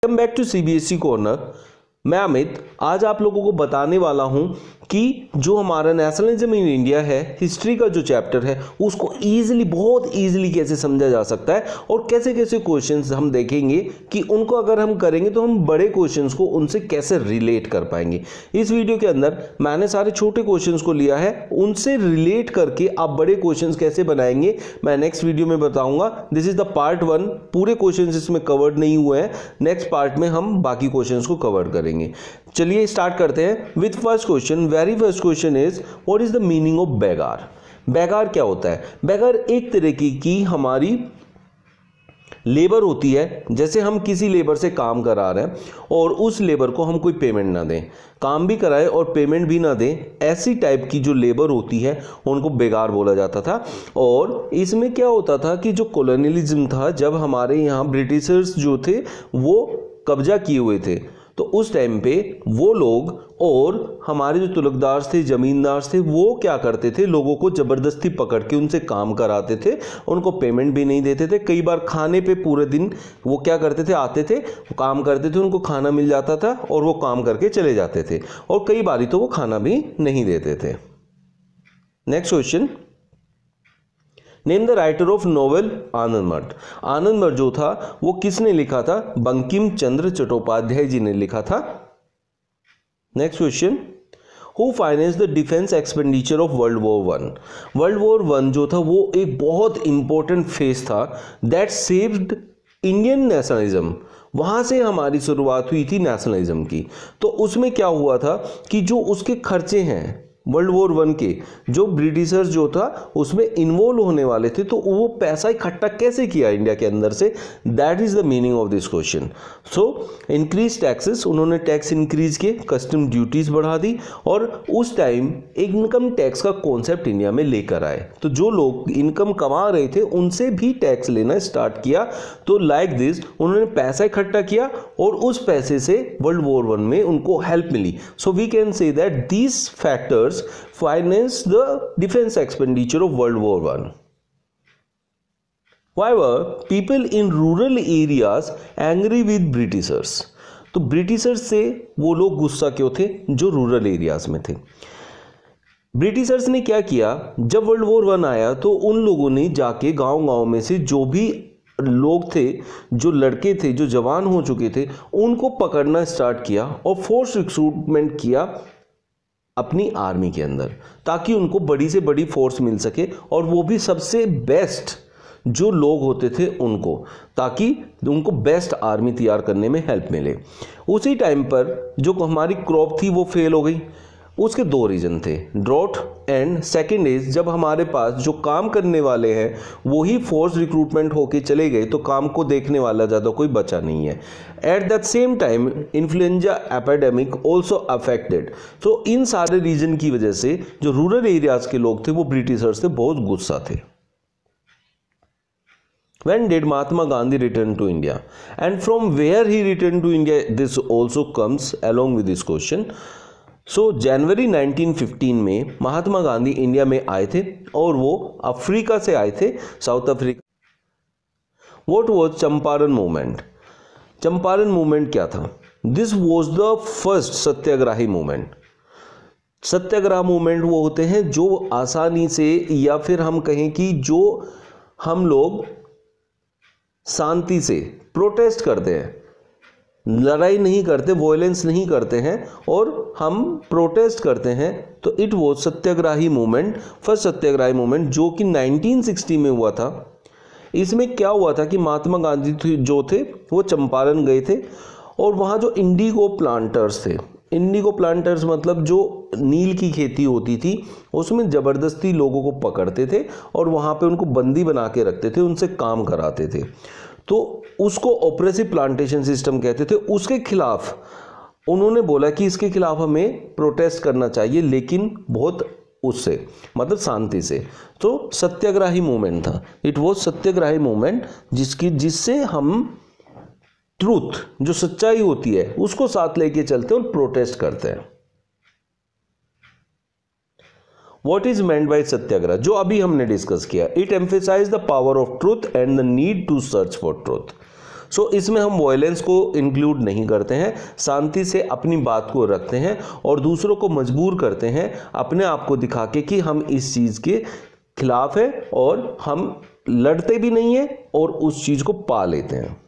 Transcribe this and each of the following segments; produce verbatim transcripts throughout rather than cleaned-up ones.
Welcome back to CBSE corner. मैं अमित आज आप लोगों को बताने वाला हूं कि जो हमारा नेशनलिज्म इन इंडिया है, हिस्ट्री का जो चैप्टर है, उसको इजीली बहुत इजीली कैसे समझा जा सकता है और कैसे कैसे क्वेश्चंस हम देखेंगे कि उनको अगर हम करेंगे तो हम बड़े क्वेश्चंस को उनसे कैसे रिलेट कर पाएंगे। इस वीडियो के अंदर मैंने सारे छोटे क्वेश्चंस को लिया है, उनसे रिलेट करके आप बड़े क्वेश्चंस कैसे बनाएंगे मैं नेक्स्ट वीडियो में बताऊंगा। This is the part one. पूरे क्वेश्चंस इसमें कवर्ड नहीं हुए हैं, नेक्स्ट पार्ट में हम बाकी क्वेश्चंस को कवर करेंगे। चलिए स्टार्ट करते हैं with first question. Very first question is what is the meaning of begar. बेगार क्या होता है? बेगार एक तरीके की हमारी लेबर होती है। जैसे हम किसी लेबर से काम करा रहे हैं और उस लेबर को हम कोई पेमेंट ना दें, काम भी कराए और पेमेंट भी ना दें, ऐसी टाइप की जो लेबर होती है उनको बेगार बोला जाता था। और इसमें क्या होता था कि जो कॉलोनियलिज्म था, जब हमारे यहाँ ब्रिटिशर्स जो थे वो कब्जा किए हुए थे, तो उस टाइम पे वो लोग और हमारे जो तुलकदार थे, जमींदार थे, वो क्या करते थे, लोगों को ज़बरदस्ती पकड़ के उनसे काम कराते थे, उनको पेमेंट भी नहीं देते थे। कई बार खाने पे पूरे दिन वो क्या करते थे, आते थे, काम करते थे, उनको खाना मिल जाता था और वो काम करके चले जाते थे, और कई बारी तो वो खाना भी नहीं देते थे। Next question, name the writer of novel Anandamath. आनंद मठ जो था वो किसने लिखा था? बंकिम चंद्र चट्टोपाध्याय जी ने लिखा था। Next question, who finance the defence expenditure of world war one. World war one जो था वो एक बहुत इंपॉर्टेंट फेज था दैट सेव्ड इंडियन नेशनलिज्म। वहां से हमारी शुरुआत हुई थी नेशनलिज्म की। तो उसमें क्या हुआ था कि जो उसके खर्चे हैं वर्ल्ड वॉर वन के, जो ब्रिटिशर्स जो था उसमें इन्वॉल्व होने वाले थे, तो वो पैसा इकट्ठा कैसे किया इंडिया के अंदर से, that is the meaning of this question. So increase taxes, उन्होंने टैक्स इंक्रीज किए, कस्टम ड्यूटीज बढ़ा दी, और उस टाइम इनकम टैक्स का कॉन्सेप्ट इंडिया में लेकर आए। तो जो लोग इनकम कमा रहे थे उनसे भी टैक्स लेना स्टार्ट किया। तो लाइक दिस उन्होंने पैसा इकट्ठा किया और उस पैसे से वर्ल्ड वॉर वन में उनको हेल्प मिली। So we can say that these factors finance the defense expenditure of World War One. Why were people in rural areas angry with Britishers? तो ब्रिटिशर्स से वो लोग गुस्सा क्यों थे जो रूरल एरियाज में थे? ब्रिटिशर्स ने क्या किया, जब वर्ल्ड वॉर वन आया तो उन लोगों ने जाके गांव-गांव में से जो भी लोग थे, जो लड़के थे, जो जवान हो चुके थे, उनको पकड़ना स्टार्ट किया और फोर्स रिक्रूटमेंट किया अपनी आर्मी के अंदर, ताकि उनको बड़ी से बड़ी फोर्स मिल सके, और वो भी सबसे बेस्ट जो लोग होते थे उनको, ताकि उनको बेस्ट आर्मी तैयार करने में हेल्प मिले। उसी टाइम पर जो हमारी क्रॉप थी वो फेल हो गई। उसके दो रीज़न थे, ड्रॉट एंड सेकेंड इज जब हमारे पास जो काम करने वाले हैं वही फोर्स रिक्रूटमेंट होके चले गए, तो काम को देखने वाला ज़्यादा कोई बचा नहीं है। At that same time influenza epidemic also affected. तो इन सारे रीजन की वजह से जो रूरल एरियाज के लोग थे वो ब्रिटिशर्स से बहुत गुस्सा थे। When did Mahatma Gandhi return to India? And from where he returned to India, this also comes along with this question. So January nineteen fifteen में महात्मा गांधी इंडिया में आए थे और वो अफ्रीका से आए थे, South Africa. What was Champaran movement? Champaran movement क्या था? This was the first satyagrahi movement. Satyagraha movement वो होते हैं जो आसानी से, या फिर हम कहें कि जो हम लोग शांति से प्रोटेस्ट करते हैं, लड़ाई नहीं करते, वॉयलेंस नहीं करते हैं, और हम प्रोटेस्ट करते हैं। तो it was satyagrahi movement, first satyagrahi movement, जो कि नाइनटीन सिक्सटी में हुआ था। इसमें क्या हुआ था कि महात्मा गांधी जो थे वो चंपारण गए थे, और वहाँ जो इंडिगो प्लांटर्स थे, इंडिगो प्लांटर्स मतलब जो नील की खेती होती थी, उसमें ज़बरदस्ती लोगों को पकड़ते थे और वहाँ पे उनको बंदी बना के रखते थे, उनसे काम कराते थे। तो उसको ऑपरेसिव प्लांटेशन सिस्टम कहते थे। उसके खिलाफ उन्होंने बोला कि इसके खिलाफ हमें प्रोटेस्ट करना चाहिए, लेकिन बहुत उससे मतलब शांति से। तो सत्याग्रही मूवमेंट था, इट वॉज सत्याग्रही मूवमेंट, जिसकी जिससे हम ट्रूथ, जो सच्चाई होती है, उसको साथ लेके चलते हैं और प्रोटेस्ट करते हैं। What is meant by satyagraha, जो अभी हमने डिस्कस किया, it emphasise the power of truth and the need to search for truth. So so, इसमें हम वॉयलेंस को इंक्लूड नहीं करते हैं, शांति से अपनी बात को रखते हैं और दूसरों को मजबूर करते हैं अपने आप को दिखा के कि हम इस चीज़ के खिलाफ है और हम लड़ते भी नहीं है और उस चीज़ को पा लेते हैं।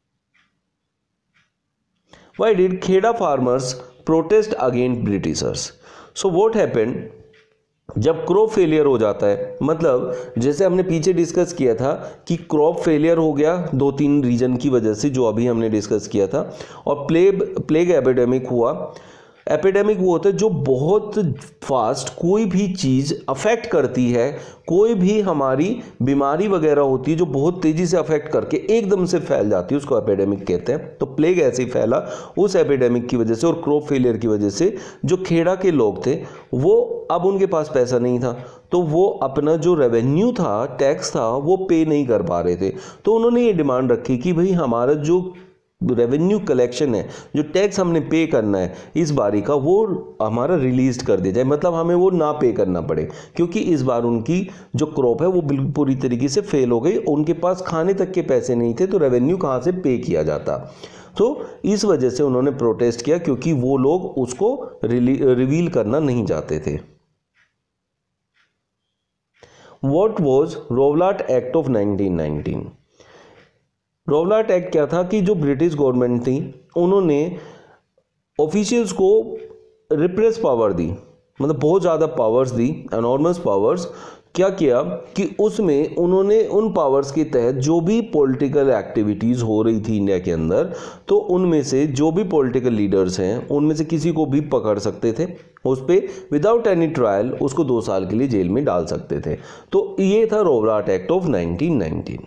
Why did Kheda farmers protest against Britishers? So what happened जब क्रॉप फेलियर हो जाता है, मतलब जैसे हमने पीछे डिस्कस किया था कि क्रॉप फेलियर हो गया दो तीन रीजन की वजह से, जो अभी हमने डिस्कस किया था, और प्लेग प्लेग एपिडेमिक हुआ। एपिडेमिक वो होता है जो बहुत फास्ट कोई भी चीज़ अफेक्ट करती है, कोई भी हमारी बीमारी वगैरह होती है जो बहुत तेज़ी से अफेक्ट करके एकदम से फैल जाती है, उसको एपिडेमिक कहते हैं। तो प्लेग ऐसे ही फैला उस एपिडेमिक की वजह से और क्रॉप फेलियर की वजह से। जो खेड़ा के लोग थे वो अब उनके पास पैसा नहीं था, तो वो अपना जो रेवेन्यू था, टैक्स था, वो पे नहीं कर पा रहे थे। तो उन्होंने ये डिमांड रखी कि भाई हमारा जो रेवेन्यू कलेक्शन है, जो टैक्स हमने पे करना है इस बारी का, वो हमारा रिलीज कर दिया जाए, मतलब हमें वो ना पे करना पड़े, क्योंकि इस बार उनकी जो क्रॉप है वो बिल्कुल पूरी तरीके से फेल हो गई, उनके पास खाने तक के पैसे नहीं थे, तो रेवेन्यू कहाँ से पे किया जाता। तो इस वजह से उन्होंने प्रोटेस्ट किया, क्योंकि वो लोग उसको रिवील करना नहीं चाहते थे। What was Rowlatt Act of nineteen nineteen? Rowlatt Act क्या था कि जो ब्रिटिश गवर्नमेंट थी उन्होंने ऑफिशियल्स को रिप्रेस पावर दी, मतलब बहुत ज़्यादा पावर्स दी, एनॉर्मस पावर्स। क्या किया कि उसमें उन्होंने उन पावर्स के तहत जो भी पॉलिटिकल एक्टिविटीज़ हो रही थी इंडिया के अंदर, तो उनमें से जो भी पॉलिटिकल लीडर्स हैं उनमें से किसी को भी पकड़ सकते थे, उस पर विदाउट एनी ट्रायल उसको दो साल के लिए जेल में डाल सकते थे। तो ये था Rowlatt Act of nineteen nineteen.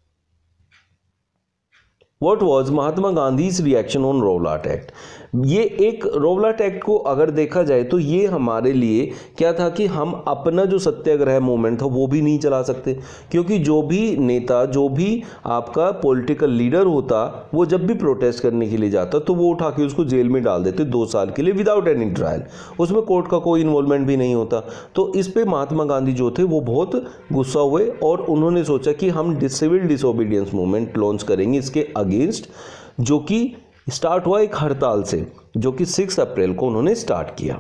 What was Mahatma Gandhi's reaction on Rowlatt Act? ये एक रोवलाट एक्ट को अगर देखा जाए तो ये हमारे लिए क्या था कि हम अपना जो सत्याग्रह मूवमेंट था वो भी नहीं चला सकते, क्योंकि जो भी नेता, जो भी आपका पॉलिटिकल लीडर होता, वो जब भी प्रोटेस्ट करने के लिए जाता तो वो उठा के उसको जेल में डाल देते दो साल के लिए विदाउट एनी ट्रायल, उसमें कोर्ट का कोई इन्वॉल्वमेंट भी नहीं होता। तो इस पे महात्मा गांधी जो थे वो बहुत गुस्सा हुए और उन्होंने सोचा कि हम सिविल डिसोबीडियंस मूवमेंट लॉन्च करेंगे इसके अगेंस्ट, जो कि स्टार्ट हुआ एक हड़ताल से, जो कि सिक्स अप्रैल को उन्होंने स्टार्ट किया।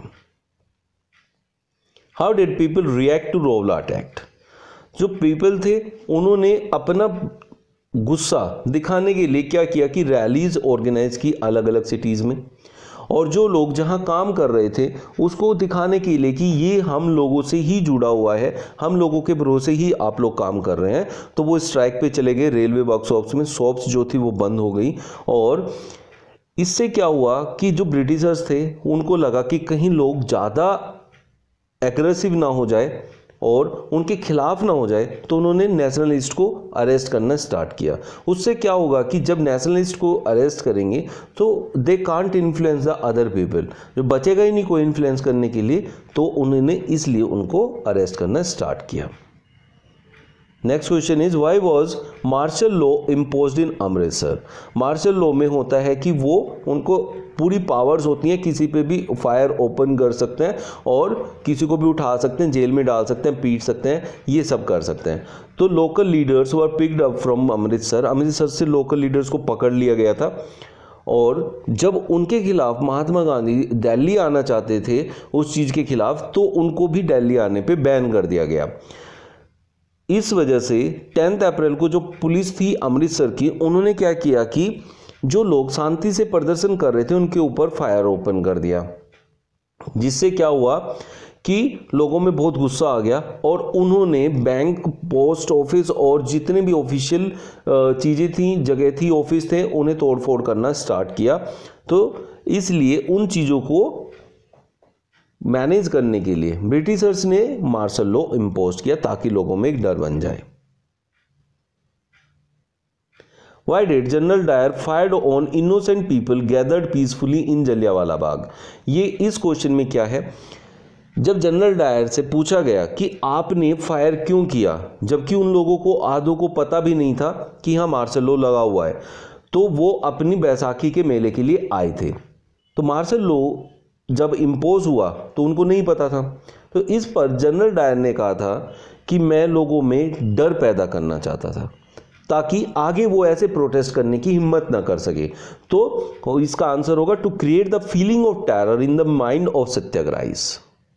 How did people react to Rowlatt Act? जो पीपल थे उन्होंने अपना गुस्सा दिखाने के लिए क्या किया कि रैलीज ऑर्गेनाइज की अलग अलग सिटीज में, और जो लोग जहां काम कर रहे थे उसको दिखाने के लिए कि ये हम लोगों से ही जुड़ा हुआ है, हम लोगों के भरोसे ही आप लोग काम कर रहे हैं, तो वो स्ट्राइक पे चले गए। रेलवे वर्कशॉप्स में शॉप्स जो थी वो बंद हो गई, और इससे क्या हुआ कि जो ब्रिटिशर्स थे उनको लगा कि कहीं लोग ज़्यादा एग्रेसिव ना हो जाए और उनके खिलाफ ना हो जाए, तो उन्होंने नेशनलिस्ट को अरेस्ट करना स्टार्ट किया। उससे क्या होगा कि जब नेशनलिस्ट को अरेस्ट करेंगे तो they can't influence the other people, जो बचेगा ही नहीं कोई इन्फ्लुएंस करने के लिए, तो उन्होंने इसलिए उनको अरेस्ट करना स्टार्ट किया। Next question is why was martial law imposed in Amritsar? Martial law में होता है कि वो उनको पूरी पावर्स होती हैं, किसी पे भी फायर ओपन कर सकते हैं और किसी को भी उठा सकते हैं, जेल में डाल सकते हैं, पीट सकते हैं, ये सब कर सकते हैं। तो local leaders were picked up from Amritsar, Amritsar से लोकल लीडर्स को पकड़ लिया गया था, और जब उनके खिलाफ महात्मा गांधी दिल्ली आना चाहते थे उस चीज़ के खिलाफ, तो उनको भी दिल्ली आने पे बैन कर दिया गया। इस वजह से टेंथ अप्रैल को जो पुलिस थी अमृतसर की, उन्होंने क्या किया कि जो लोग शांति से प्रदर्शन कर रहे थे उनके ऊपर फायर ओपन कर दिया, जिससे क्या हुआ कि लोगों में बहुत गुस्सा आ गया और उन्होंने बैंक, पोस्ट ऑफिस और जितने भी ऑफिशियल चीज़ें थी, जगह थी, ऑफिस थे, उन्हें तोड़फोड़ करना स्टार्ट किया। तो इसलिए उन चीज़ों को मैनेज करने के लिए ब्रिटिशर्स ने मार्शल लॉ इम्पोज किया, ताकि लोगों में एक डर बन जाए। Why did General Dyer fired on innocent people gathered peacefully in Jallianwala Bagh? ये इस क्वेश्चन में क्या है, जब जनरल डायर से पूछा गया कि आपने फायर क्यों किया, जबकि उन लोगों को आधों को पता भी नहीं था कि हाँ मार्शल लॉ लगा हुआ है, तो वो अपनी बैसाखी के मेले के लिए आए थे। तो मार्शल लॉ जब इम्पोज हुआ तो उनको नहीं पता था, तो इस पर जनरल डायर ने कहा था कि मैं लोगों में डर पैदा करना चाहता था, ताकि आगे वो ऐसे प्रोटेस्ट करने की हिम्मत ना कर सके। तो इसका आंसर होगा to create the feeling of terror in the mind of satyagrahis.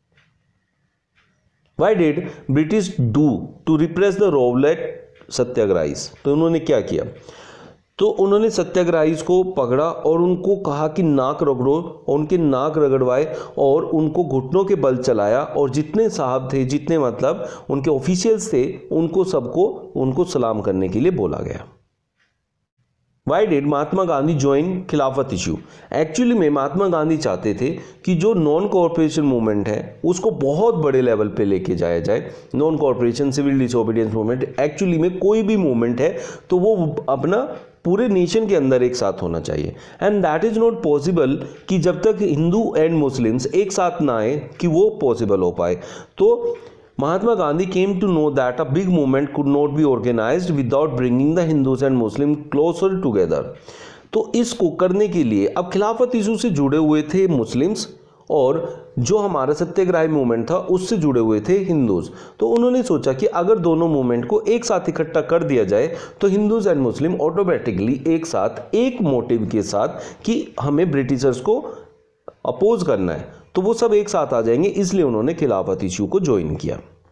Why did British do to repress the rowlatt satyagrahis? तो उन्होंने क्या किया? तो उन्होंने सत्याग्रहीज को पकड़ा और उनको कहा कि नाक रगड़ो, उनके नाक रगड़वाए और उनको घुटनों के बल चलाया, और जितने साहब थे, जितने मतलब उनके ऑफिशियल्स थे, उनको सबको उनको सलाम करने के लिए बोला गया। Why did Mahatma Gandhi join Khilafat issue? Actually में महात्मा गांधी चाहते थे कि जो नॉन कॉरपोरेशन मूवमेंट है उसको बहुत बड़े लेवल पे लेके जाया जाए। Non corporation, civil disobedience movement, actually में कोई भी मूवमेंट है तो वो अपना पूरे नेशन के अंदर एक साथ होना चाहिए, and that is not possible कि जब तक हिंदू एंड मुस्लिम्स एक साथ ना आए कि वो पॉसिबल हो पाए। तो Mahatma Gandhi came to know that a big movement could not be organized without bringing the Hindus and Muslims closer together। तो इसको करने के लिए अब खिलाफत इशू से जुड़े हुए थे मुस्लिम्स, और जो हमारा सत्याग्रह मूवमेंट था उससे जुड़े हुए थे हिंदूज। तो उन्होंने सोचा कि अगर दोनों मूवमेंट को एक साथ इकट्ठा कर दिया जाए तो हिंदूज एंड मुस्लिम ऑटोमेटिकली एक साथ एक मोटिव के साथ कि हमें ब्रिटिशर्स को अपोज करना है, तो वो सब एक साथ आ जाएंगे, इसलिए उन्होंने खिलाफत इशू को ज्वाइन किया।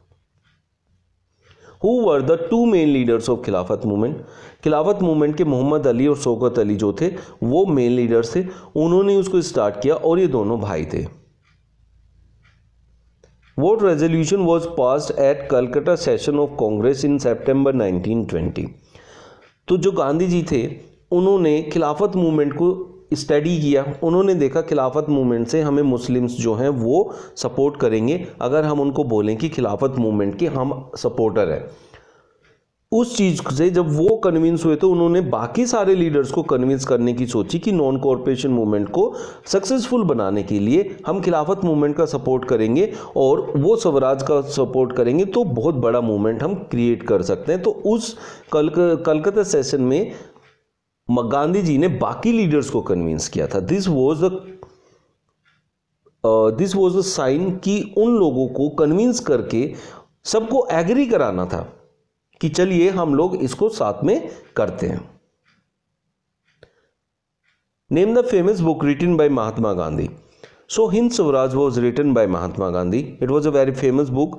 Who were the two main leaders of Khilafat movement? Khilafat movement के मोहम्मद अली और शौकत अली जो थे वो मेन लीडर्स थे, उन्होंने उसको स्टार्ट किया और ये दोनों भाई थे। What resolution was passed at Calcutta session of Congress in September nineteen twenty? तो जो गांधी जी थे उन्होंने खिलाफत मूवमेंट को स्टडी किया, उन्होंने देखा खिलाफत मूवमेंट से हमें मुस्लिम्स जो हैं वो सपोर्ट करेंगे अगर हम उनको बोलें कि खिलाफत मूवमेंट के हम सपोर्टर हैं। उस चीज़ से जब वो कन्विंस हुए तो उन्होंने बाकी सारे लीडर्स को कन्विंस करने की सोची कि नॉन कॉरपोरेशन मूवमेंट को सक्सेसफुल बनाने के लिए हम खिलाफत मूवमेंट का सपोर्ट करेंगे और वो स्वराज का सपोर्ट करेंगे तो बहुत बड़ा मूवमेंट हम क्रिएट कर सकते हैं। तो उस कल कलकत्ता सेशन में गांधी जी ने बाकी लीडर्स को कन्विंस किया था। This was the this was the sign कि उन लोगों को कन्विंस करके सबको एग्री कराना था कि चलिए हम लोग इसको साथ में करते हैं। Name the famous book written by Mahatma Gandhi. So Hind Swaraj was written by Mahatma Gandhi. It was a very famous book.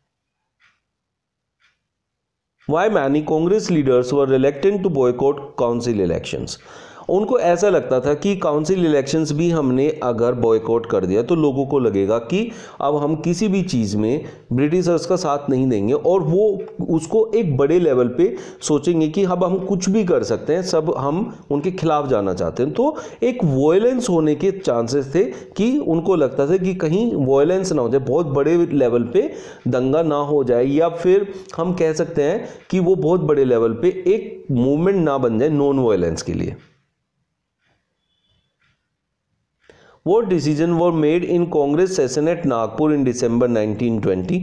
Why many Congress leaders were reluctant to boycott council elections? उनको ऐसा लगता था कि काउंसिल इलेक्शंस भी हमने अगर बॉयकॉट कर दिया तो लोगों को लगेगा कि अब हम किसी भी चीज़ में ब्रिटिशर्स का साथ नहीं देंगे, और वो उसको एक बड़े लेवल पे सोचेंगे कि अब हम कुछ भी कर सकते हैं, सब हम उनके खिलाफ जाना चाहते हैं। तो एक वॉयलेंस होने के चांसेस थे कि उनको लगता था कि कहीं वॉयलेंस ना हो जाए, बहुत बड़े लेवल पे दंगा ना हो जाए, या फिर हम कह सकते हैं कि वो बहुत बड़े लेवल पे एक मूवमेंट ना बन जाए नॉन वॉयलेंस के लिए। What decision were made in Congress session at Nagpur in December nineteen twenty?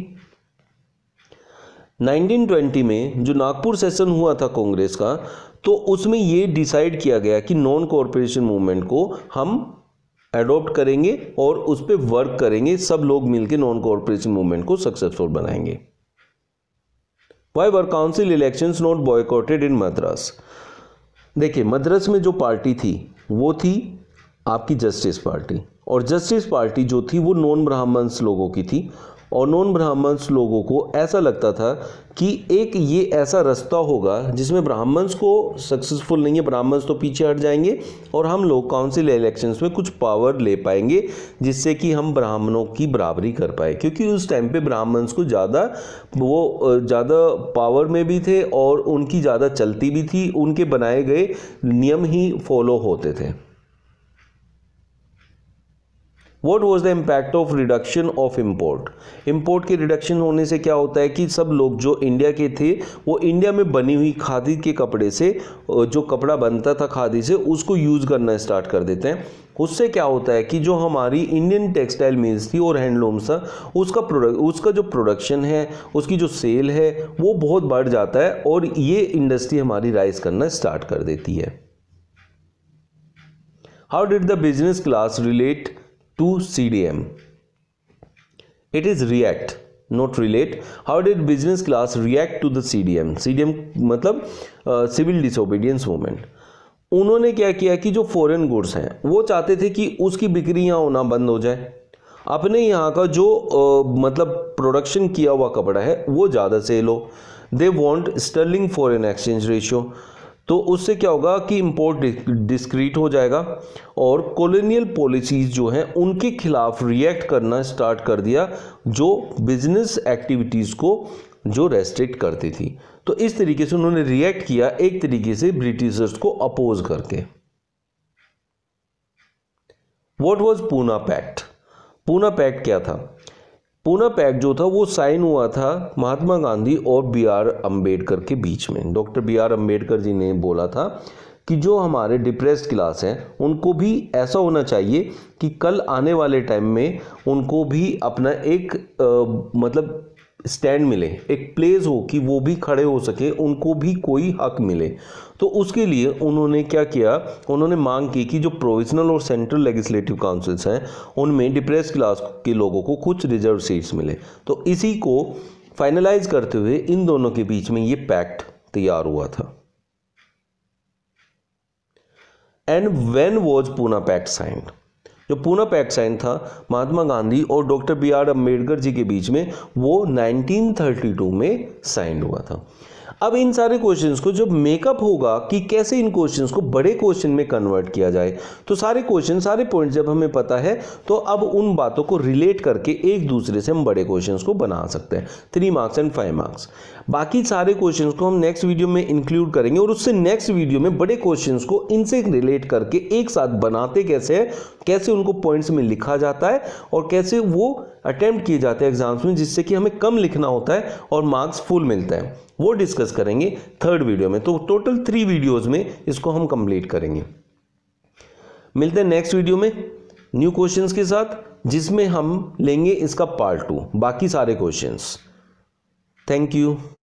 Nineteen twenty में जो नागपुर सेशन हुआ था कांग्रेस का, तो उसमें ये डिसाइड किया गया कि नॉन कॉरपोरेशन मूवमेंट को हम अडॉप्ट करेंगे और उस पर वर्क करेंगे, सब लोग मिलकर नॉन कॉरपोरेशन मूवमेंट को सक्सेसफुल बनाएंगे। Why were council elections not boycotted in Madras? देखिए, मद्रास में जो पार्टी थी वो थी आपकी जस्टिस पार्टी, और जस्टिस पार्टी जो थी वो नॉन ब्राह्मण्स लोगों की थी, और नॉन ब्राह्मण्स लोगों को ऐसा लगता था कि एक ये ऐसा रास्ता होगा जिसमें ब्राह्मण्स को सक्सेसफुल नहीं है, ब्राह्मण्स तो पीछे हट जाएंगे और हम लोग काउंसिल इलेक्शंस में कुछ पावर ले पाएंगे जिससे कि हम ब्राह्मणों की बराबरी कर पाए, क्योंकि उस टाइम पे ब्राह्मण्स को ज़्यादा वो ज़्यादा पावर में भी थे और उनकी ज़्यादा चलती भी थी, उनके बनाए गए नियम ही फॉलो होते थे। What was the impact of reduction of import? Import के रिडक्शन होने से क्या होता है कि सब लोग जो इंडिया के थे वो इंडिया में बनी हुई खादी के कपड़े से, जो कपड़ा बनता था खादी से, उसको यूज़ करना स्टार्ट कर देते हैं। उससे क्या होता है कि जो हमारी इंडियन टेक्सटाइल मिल्स थी और हैंडलूम्स था, उसका प्रोडक्ट उसका जो प्रोडक्शन है, उसकी जो सेल है वो बहुत बढ़ जाता है, और ये इंडस्ट्री हमारी राइज करना स्टार्ट कर देती है। How did the business class relate to C D M? It is react. Not relate, how did business class react to the C D M, C D M मतलब civil disobedience movement. उन्होंने क्या किया कि जो foreign goods हैं वो चाहते थे कि उसकी बिक्री यहाँ होना बंद हो जाए, अपने यहाँ का जो uh, मतलब प्रोडक्शन किया हुआ कपड़ा है वो ज़्यादा सेल हो। They want sterling foreign exchange ratio, तो उससे क्या होगा कि इंपोर्ट डिस्क्रीट हो जाएगा, और कॉलोनियल पॉलिसीज जो हैं उनके खिलाफ रिएक्ट करना स्टार्ट कर दिया जो बिजनेस एक्टिविटीज़ को जो रेस्ट्रिक्ट करती थी। तो इस तरीके से उन्होंने रिएक्ट किया एक तरीके से ब्रिटिशर्स को अपोज करके। What was Poona Pact, Poona Pact क्या था? पूना पैक्ट जो था वो साइन हुआ था महात्मा गांधी और बी आर अम्बेडकर के बीच में। Doctor B R Ambedkar ji ने बोला था कि जो हमारे डिप्रेस्ड क्लास हैं उनको भी ऐसा होना चाहिए कि कल आने वाले टाइम में उनको भी अपना एक आ, मतलब स्टैंड मिले, एक प्लेस हो कि वो भी खड़े हो सके, उनको भी कोई हक मिले। तो उसके लिए उन्होंने क्या किया, उन्होंने मांग की कि जो प्रोविजनल और सेंट्रल लेजिस्लेटिव काउंसिल्स हैं उनमें डिप्रेस क्लास के लोगों को कुछ रिजर्व सीट्स मिले। तो इसी को फाइनलाइज करते हुए इन दोनों के बीच में ये पैक्ट तैयार हुआ था। And when was Poona Pact signed, जो पूना पैक्ट साइन था महात्मा गांधी और doctor B R Ambedkar ji के बीच में, वो नाइनटीन थर्टी टू में साइन हुआ था। अब इन सारे क्वेश्चंस को जब मेकअप होगा कि कैसे इन क्वेश्चंस को बड़े क्वेश्चन में कन्वर्ट किया जाए, तो सारे क्वेश्चन सारे पॉइंट जब हमें पता है तो अब उन बातों को रिलेट करके एक दूसरे से हम बड़े क्वेश्चंस को बना सकते हैं, three marks and five marks. बाकी सारे क्वेश्चंस को हम नेक्स्ट वीडियो में इंक्लूड करेंगे और उससे नेक्स्ट वीडियो में बड़े क्वेश्चंस को इनसे रिलेट करके एक साथ बनाते कैसे है, कैसे उनको पॉइंट्स में लिखा जाता है और कैसे वो अटेम्प्ट किए जाते हैं एग्जाम्स में, जिससे कि हमें कम लिखना होता है और मार्क्स फुल मिलता है, वो डिस्कस करेंगे थर्ड वीडियो में। तो टोटल थ्री वीडियोस में इसको हम कंप्लीट करेंगे। मिलते हैं नेक्स्ट वीडियो में न्यू क्वेश्चंस के साथ, जिसमें हम लेंगे इसका पार्ट टू, बाकी सारे क्वेश्चंस। Thank you.